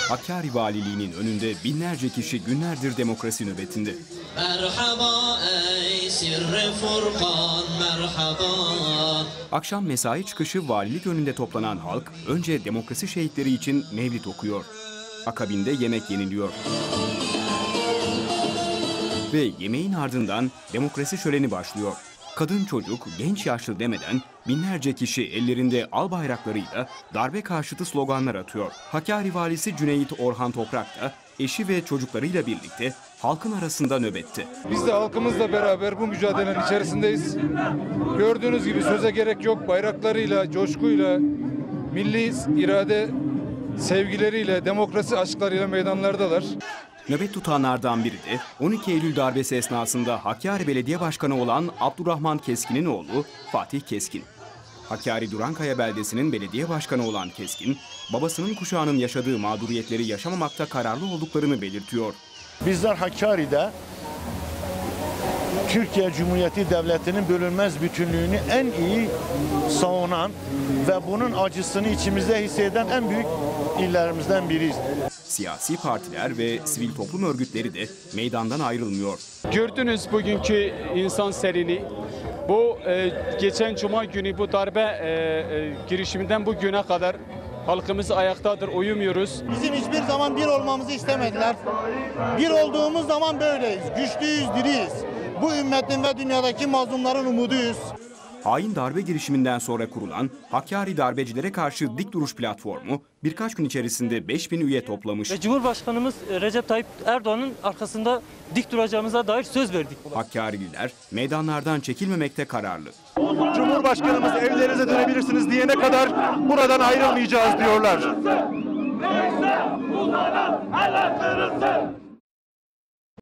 Hakkari Valiliği'nin önünde binlerce kişi günlerdir demokrasi nöbetinde. Merhaba ey sirri furkan merhaba. Akşam mesai çıkışı valilik önünde toplanan halk önce demokrasi şehitleri için mevlid okuyor. Akabinde yemek yeniliyor. Ve yemeğin ardından demokrasi şöleni başlıyor. Kadın, çocuk, genç, yaşlı demeden binlerce kişi ellerinde al bayraklarıyla darbe karşıtı sloganlar atıyor. Hakkari Valisi Cüneyt Orhan Toprak da eşi ve çocuklarıyla birlikte halkın arasında nöbette. Biz de halkımızla beraber bu mücadelenin içerisindeyiz. Gördüğünüz gibi söze gerek yok, bayraklarıyla, coşkuyla, milli irade sevgileriyle, demokrasi aşklarıyla meydanlardalar. Nöbet tutanlardan biri de 12 Eylül darbesi esnasında Hakkari Belediye Başkanı olan Abdurrahman Keskin'in oğlu Fatih Keskin. Hakkari Durankaya beldesinin belediye başkanı olan Keskin, babasının kuşağının yaşadığı mağduriyetleri yaşamamakta kararlı olduklarını belirtiyor. Bizler Hakkari'de Türkiye Cumhuriyeti Devleti'nin bölünmez bütünlüğünü en iyi savunan ve bunun acısını içimizde hisseden en büyük illerimizden biriyiz. Siyasi partiler ve sivil toplum örgütleri de meydandan ayrılmıyor. Gördünüz bugünkü insan serini. Bu geçen cuma günü bu darbe girişiminden bugüne kadar halkımız ayaktadır, uyumuyoruz. Bizim hiçbir zaman bir olmamızı istemediler. Bir olduğumuz zaman böyleyiz, güçlüyüz, diriyiz. Bu ümmetin ve dünyadaki mazlumların umuduyuz. Hain darbe girişiminden sonra kurulan Hakkari Darbecilere Karşı Dik Duruş Platformu birkaç gün içerisinde 5000 üye toplamış. Ve Cumhurbaşkanımız Recep Tayyip Erdoğan'ın arkasında dik duracağımıza dair söz verdik. Hakkarililer meydanlardan çekilmemekte kararlı. Cumhurbaşkanımız evlerinize dönebilirsiniz diyene kadar buradan ayrılmayacağız diyorlar. Neyse uzanan eller kırılsın.